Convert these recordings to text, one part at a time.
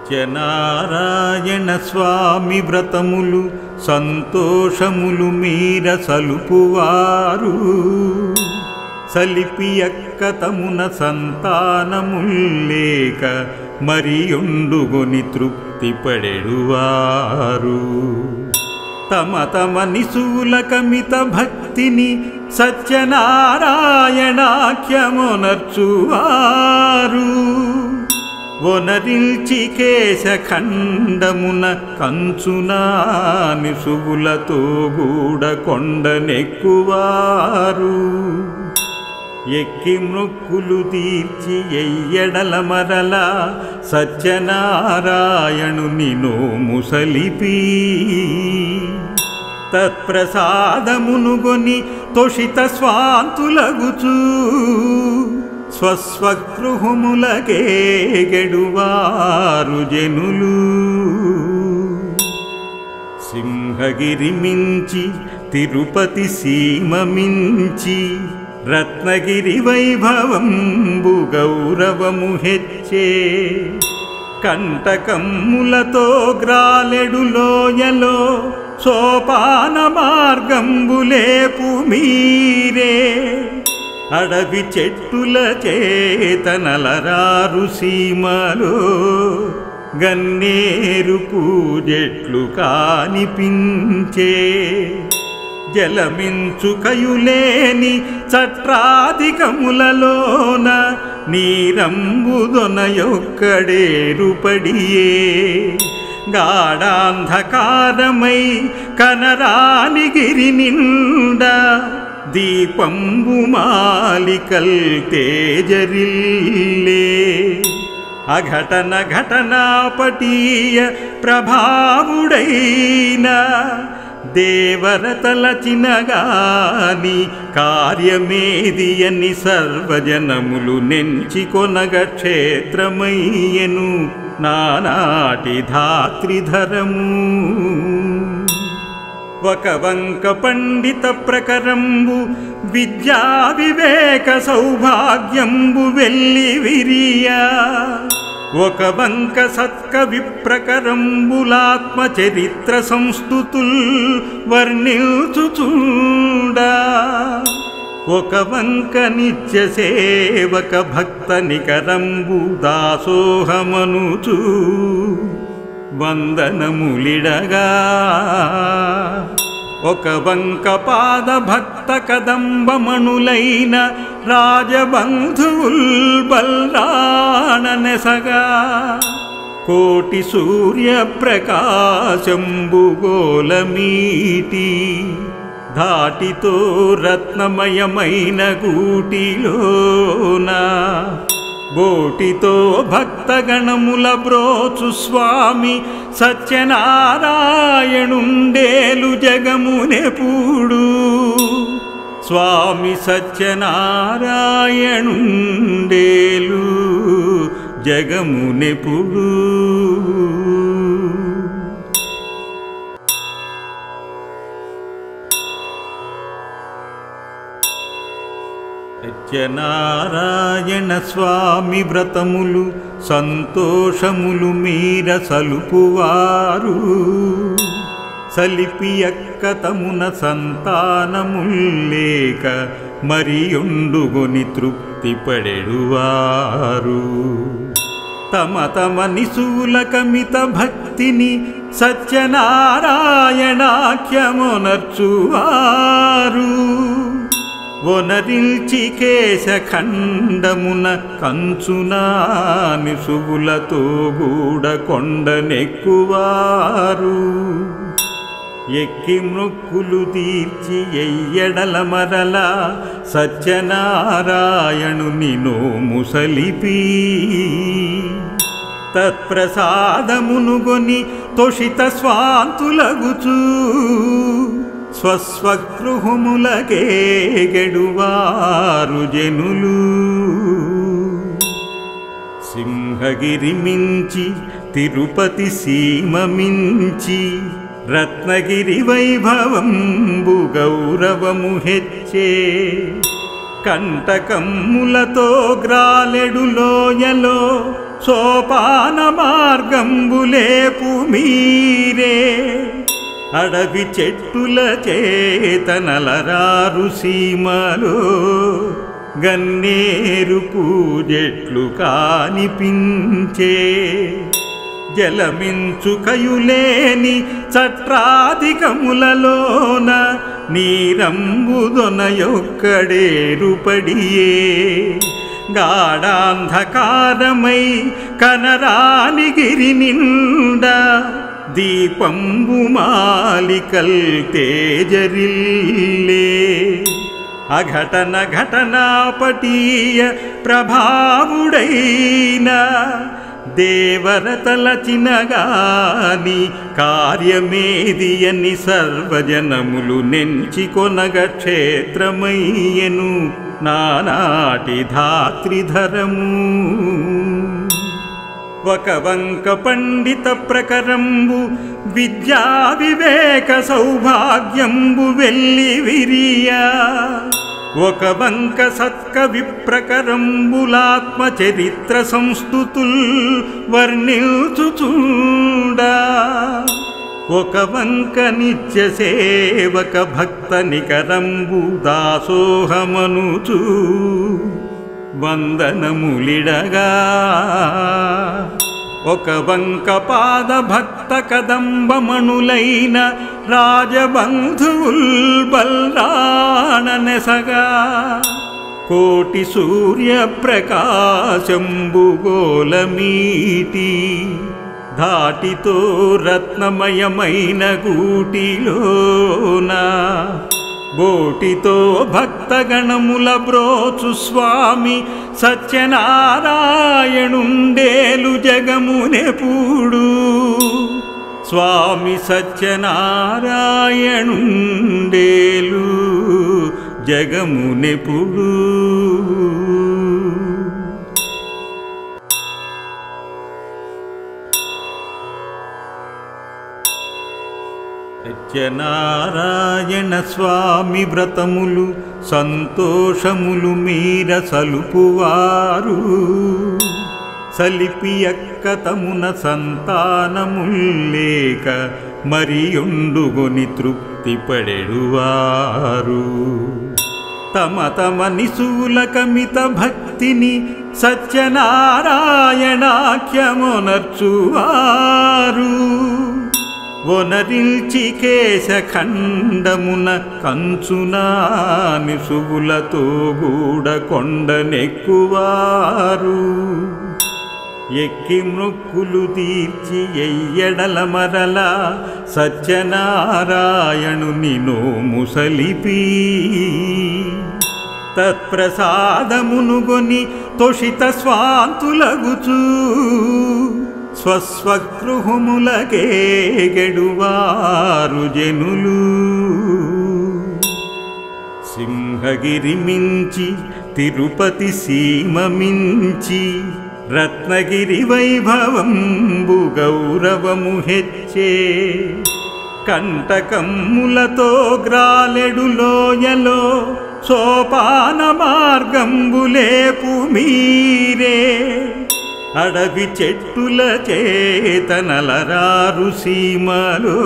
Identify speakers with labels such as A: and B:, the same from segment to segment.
A: సత్యనారాయణ స్వామి వ్రతములు సంతోషములు మీర సలుపువారు సలిపి అక్కతమున సంతానముల్లేక మరియుండుగొని తృప్తి పడెడువారు తమ తమ నిశూలకమిత భక్తిని సత్యనారాయణాఖ్యమునర్చువారు వనరిల్చి కేశఖండమున కంచునా నిశువులతో గూడ కొండనెక్కువారు ఎక్కి మృక్కులు తీర్చి ఎయ్యడల మరల సత్యనారాయణుని నోము సలిపి తత్ప్రసాదమునుగొని తొషిత స్వాంతులగుచూ స్వస్వగృహములకేగెడువారు జనులు సింహగిరి మించి తిరుపతి సీమ మించి రత్నగిరి వైభవంబు గౌరవము హెచ్చే కంటకమ్ములతో గ్రాలెడు లోయలో సోపాన మార్గంబులేపు మీరే అడవి చెట్టుల చేతనలరారు సీమలో గన్నేరు పూజెట్లు కానిపించే జలమించుకయులేని చట్రాధికములలోన నీరంబుదొనయొక్కడేరుపడియే గాఢాంధకారమై కనరాని గిరి నిండా దీపంబు మాలికల్ తేజరిల్లే అఘటన ఘటనాపటీయ ప్రభావుడైన దేవరతలచినగాని కార్యమేదియని సర్వజనములు నెంచికొనగ క్షేత్రమయ్యను నానాటి ధాత్రిధరము ఒక వంక పండిత ప్రకరంబు విద్యా వివేక సౌభాగ్యంబు వెల్లి విరియా ఒక వంక సత్కవి ప్రకరంబులాత్మ చరిత్ర సంస్తుతుల్ వర్ణిల్చుచుండా ఒక వంక నిత్య సేవక భక్త నికరంబు దాసోహమనుచు వందనములిడగా ఒక వంక పాద భక్త కదంబమణులైన రాజబంధువుల్ బల్రాణనెసగా కోటి సూర్య ప్రకాశంబు గోలమీటి ధాటితో రత్నమయమైన గూటిలోన బోటితో భక్తగణముల బ్రోచు స్వామి సత్యనారాయణుండేలు జగమునెప్పుడు స్వామి సత్యనారాయణుండేలు జగమునెప్పుడు సత్యనారాయణ స్వామి వ్రతములు సంతోషములు మీర సలుపువారు సలిపి అక్కతమున సంతానముల్లేక మరియుండుగొని తృప్తి పడెడువారు తమ తమ నిశూలకమిత భక్తిని సత్యనారాయణాఖ్యమునర్చువారు వనరిల్చి కేశఖండమున కంచునా నిశువులతో గూడ కొండనెక్కువారు ఎక్కి మృక్కులు తీర్చి ఎయ్యడల మరల సత్యనారాయణుని నోము సలిపి తత్ప్రసాదమునుగొని తొషిత స్వాంతులగుచూ స్వస్వగృహములకేగెడువారు జనులు సింహగిరి మించి తిరుపతి సీమ మించి రత్నగిరి వైభవంబు గౌరవము హెచ్చే కంటకమ్ములతో గ్రాలెడు లోయలో సోపాన మార్గంబులేపు మీరే అడవి చెట్టుల చేతనలరారు సీమలో గన్నేరు పూజెట్లు కానిపించే జలమించుకయులేని చట్రాధికములలోన నీరంబుదొనయొక్కడేరుపడియే గాఢాంధకారమై కనరాని గిరి నిండా దీపంబు మాలికల్ తేజరిల్లే అఘటన ఘటనాపటీయ ప్రభావుడైన దేవరతలచినగాని కార్యమేదియని సర్వజనములు నెంచికొనగ క్షేత్రమయ్యెను నానాటి ధాత్రిధరము ఒక వంక పండిత ప్రకరంబు విద్యా వివేక సౌభాగ్యంబు వెల్లి విరియా ఒక వంక సత్కవి ప్రకరంబులాత్మ చరిత్ర సంస్థుతుల్ వర్ణిల్చుచుండా ఒక వంక నిత్య సేవక భక్త నికరంబు దాసోహమనుచు వందనములిడగా ఒక వంక పాద భక్త కదంబమణులైన రాజబంధువుల్ బల్రాణనెసగా కోటి సూర్య ప్రకాశంబు గోలమీటి ధాటితో రత్నమయమైన గూటిలోన బోటితో భక్తగణముల బ్రోచు స్వామి సత్యనారాయణుండేలు జగమునెప్పుడు స్వామి సత్యనారాయణుండేలు జగమునెప్పుడు సత్యనారాయణ స్వామి వ్రతములు సంతోషములు మీర సలుపువారు సలిపి అక్కతమున సంతానముల్లేక మరియుండుగొని తృప్తి పడెడువారు తమ తమ నిశూలకమిత భక్తిని సత్యనారాయణాఖ్యమునర్చువారు వనరిల్చి కేశఖండమున కంచునా నిశువులతో గూడ కొండనెక్కువారు ఎక్కి మృక్కులు తీర్చి ఎయ్యడల మరల సత్యనారాయణుని నోము సలిపి తత్ప్రసాదమునుగొని తొషిత స్వాంతులగుచూ స్వస్వగృహములకేగెడువారు జనులు సింహగిరి మించి తిరుపతి సీమ మించి రత్నగిరి వైభవంబు గౌరవము హెచ్చే కంటకమ్ములతో గ్రాలెడు లోయలో సోపాన మార్గంబులేపు మీరే అడవి చెట్టుల చేతనలరారు సీమలో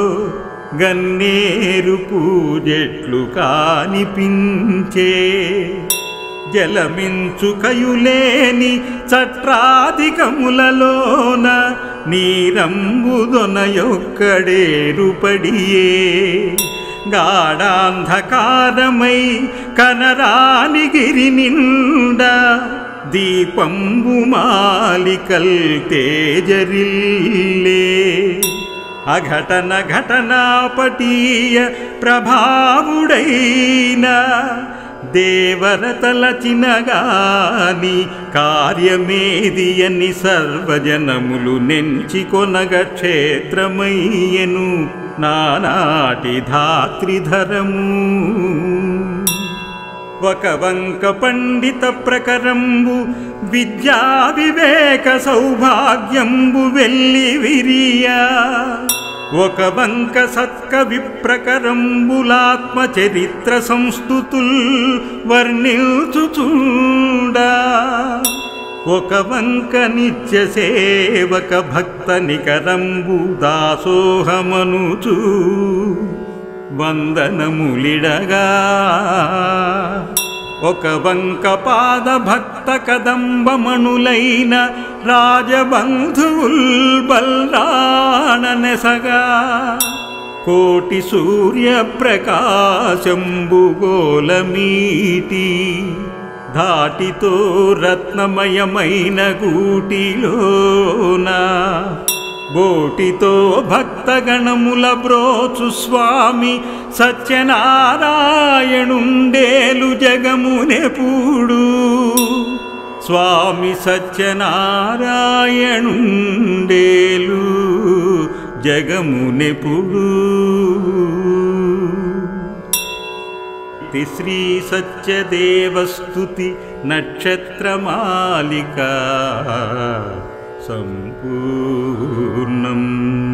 A: గన్నేరు పూజెట్లు కానిపించే జలమించుకయులేని చట్రాధికములలోన నీరంబుదొనయొక్కడేరుపడియే గాఢాంధకారమై కనరాని గిరి నిండా దీపంబు మాలికల్ తేజరిల్లే అఘటన ఘటనాపటీయ ప్రభావుడైన దేవరతలచినగాని కార్యమేదియని సర్వజనములు నెంచికొనగ క్షేత్రమయ్యెను నానాటి ధాత్రిధరము ఒక వంక పండిత ప్రకరంబు విద్యా వివేక సౌభాగ్యంబు వెల్లి విరియా ఒక వంక సత్కవి ప్రకరంబులాత్మ చరిత్ర సంస్థుతుల్ వర్ణిల్చుచుండా ఒక వంక నిత్య సేవక భక్త నికరంబు దాసోహమనుచు వందనములిడగా ఒక వంక పాద భక్త కదంబమణులైన రాజబంధువుల్ బల్రాణనెసగా కోటి సూర్య ప్రకాశంబు గోలమీటి ధాటితో రత్నమయమైన గూటిలోన బోటితో భక్తగణముల బ్రోచు స్వామి సత్యనారాయణుండేలు జగమునెప్పుడు స్వామి సత్యనారాయణుండేలు జగమునెప్పుడు శ్రీ సత్యదేవస్తుతి నక్షత్రమాలిక సంపూర్ణం.